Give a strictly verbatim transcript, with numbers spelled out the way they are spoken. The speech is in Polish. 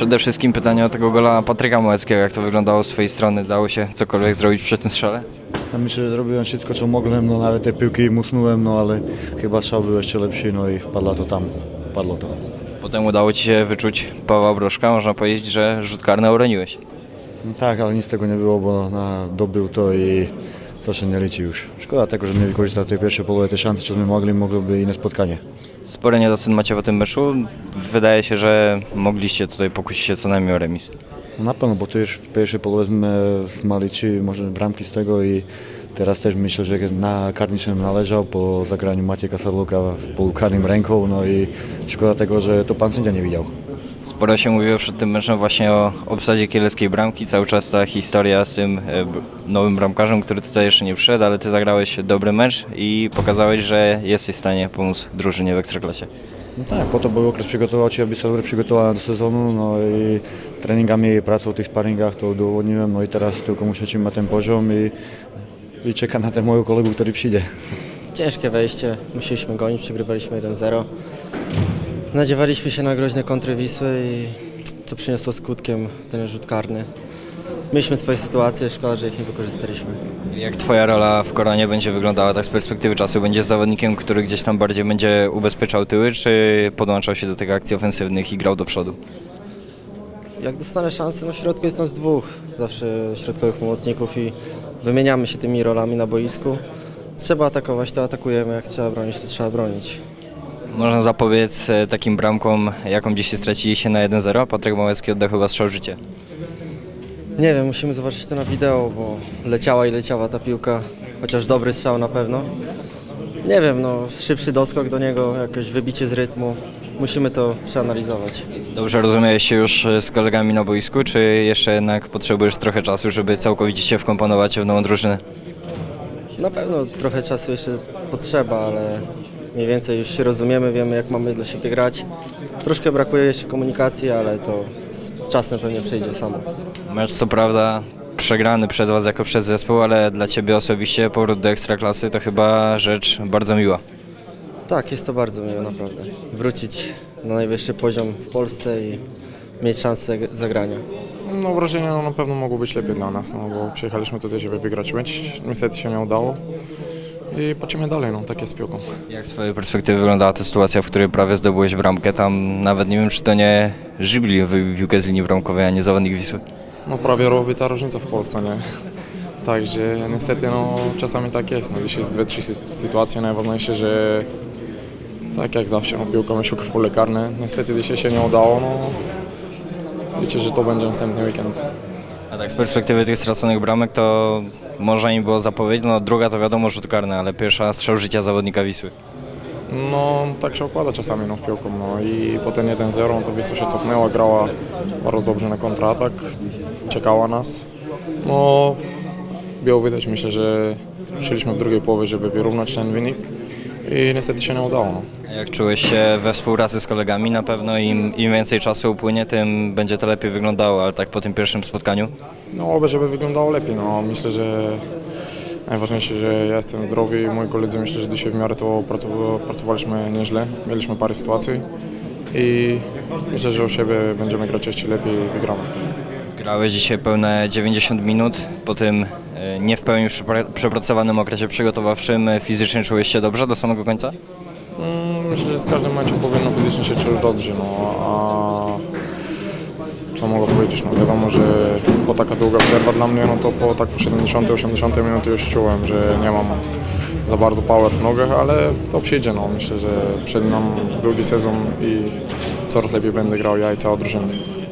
Przede wszystkim pytanie o tego gola Patryka Małeckiego. Jak to wyglądało z twojej strony? Dało się cokolwiek zrobić przy tym strzale? Ja myślę, że zrobiłem wszystko, co mogłem, no nawet te piłki musnąłem, no ale chyba strzał był jeszcze lepszy, no i wpadło to tam, padło to. Potem udało ci się wyczuć Pawła Brożka. Można powiedzieć, że rzut karny obroniłeś. No tak, ale nic z tego nie było, bo na, dobył to i to się nie liczy już. Szkoda tego, że nie wykorzystał tej pierwszej połowy te szanse, co my mogli, mogłoby inne spotkanie. Spory niedosyt macie po tym meczu. Wydaje się, że mogliście tutaj pokusić się co najmniej o remis. No na pewno, bo to już w pierwszej połowie mali trzy może bramki z tego i teraz też myślę, że na karnicznym należał po zagraniu Macieka Sarluka w polukarnym ręką, no i szkoda tego, że to pan sędzia nie widział. Sporo się mówiło przed tym meczem właśnie o obsadzie kieleckiej bramki. Cały czas ta historia z tym nowym bramkarzem, który tutaj jeszcze nie przyszedł, ale ty zagrałeś dobry mecz i pokazałeś, że jesteś w stanie pomóc drużynie w Ekstraklasie. No tak, po to był okres przygotowawczy, aby być przygotowany do sezonu, no i treningami i pracą w tych sparingach to udowodniłem, no i teraz tylko muszę trzymać ten poziom i, i czekam na ten mojego kolegów, który przyjdzie. Ciężkie wejście, musieliśmy gonić, przegrywaliśmy jeden zero. Nadziewaliśmy się na groźne kontry Wisły i to przyniosło skutkiem ten rzut karny. Mieliśmy swoje sytuacje, szkoda, że ich nie wykorzystaliśmy. Jak twoja rola w Koronie będzie wyglądała tak z perspektywy czasu? Będziesz zawodnikiem, który gdzieś tam bardziej będzie ubezpieczał tyły, czy podłączał się do tych akcji ofensywnych i grał do przodu? Jak dostanę szansę, no w środku jest nas dwóch, zawsze środkowych pomocników i wymieniamy się tymi rolami na boisku. Trzeba atakować, to atakujemy, jak trzeba bronić, to trzeba bronić. Można zapobiec takim bramkom, jaką dzisiaj straciliście na jeden zero? Patryk Małecki oddał chyba strzał w życie. Nie wiem, musimy zobaczyć to na wideo, bo leciała i leciała ta piłka, chociaż dobry strzał na pewno. Nie wiem, no szybszy doskok do niego, jakieś wybicie z rytmu. Musimy to przeanalizować. Dobrze rozumiałeś się już z kolegami na boisku, czy jeszcze jednak potrzebujesz trochę czasu, żeby całkowicie się wkomponować w nową drużynę? Na pewno trochę czasu jeszcze potrzeba, ale mniej więcej już się rozumiemy, wiemy jak mamy dla siebie grać. Troszkę brakuje jeszcze komunikacji, ale to z czasem pewnie przyjdzie samo. Mecz co prawda przegrany przez was jako przez zespół, ale dla ciebie osobiście powrót do Ekstraklasy to chyba rzecz bardzo miła. Tak, jest to bardzo miłe naprawdę. Wrócić na najwyższy poziom w Polsce i mieć szansę zagrania. No wrażenia no, na pewno mogło być lepiej dla nas, no, bo przyjechaliśmy tutaj, żeby wygrać mecz. Niestety się nie udało i patrzymy dalej, no, tak jest z piłką. Jak z twojej perspektywy wyglądała ta sytuacja, w której prawie zdobyłeś bramkę? Tam nawet nie wiem, czy to nie Żybli wybił piłkę z linii bramkowej, a nie zawodnik Wisły. No prawie robi ta różnica w Polsce, nie? Także niestety no, czasami tak jest, no, gdzieś jest dwie, trzy sytuacje, najważniejsze, że tak jak zawsze, no, piłka myślę w pole karne. Niestety dzisiaj się nie udało, no, liczę, że to będzie następny weekend. A tak z perspektywy tych straconych bramek to można im było zapowiedzieć, no druga to wiadomo rzut karny, ale pierwsza strzał życia zawodnika Wisły. No tak się układa czasami no, w piłką, no i potem jeden zero, no, to Wisła się cofnęła, grała bardzo dobrze na kontratak, czekała nas. No było widać, myślę, że ruszyliśmy w drugiej połowie, żeby wyrównać ten wynik i niestety się nie udało. No. Jak czułeś się we współpracy z kolegami? Na pewno im, im więcej czasu upłynie, tym będzie to lepiej wyglądało, ale tak po tym pierwszym spotkaniu? No oby, żeby wyglądało lepiej, no myślę, że najważniejsze, że ja jestem zdrowy i moi koledzy myślę, że dzisiaj w miarę to pracowaliśmy nieźle, mieliśmy parę sytuacji i myślę, że u siebie będziemy grać jeszcze lepiej i wygramy. Grałeś dzisiaj pełne dziewięćdziesiąt minut, po tym nie w pełni przepracowanym okresie przygotowawczym fizycznie czułeś się dobrze do samego końca? Myślę, że z każdym meczu powinno fizycznie się czuć dobrze, no a co mogę powiedzieć, no wiadomo, że po taka długa przerwa dla mnie, no to po tak siedemdziesiątej, osiemdziesiątej minuty już czułem, że nie mam za bardzo power w nogach, ale to przyjdzie, no myślę, że przed nam długi sezon i coraz lepiej będę grał ja i cała drużyna.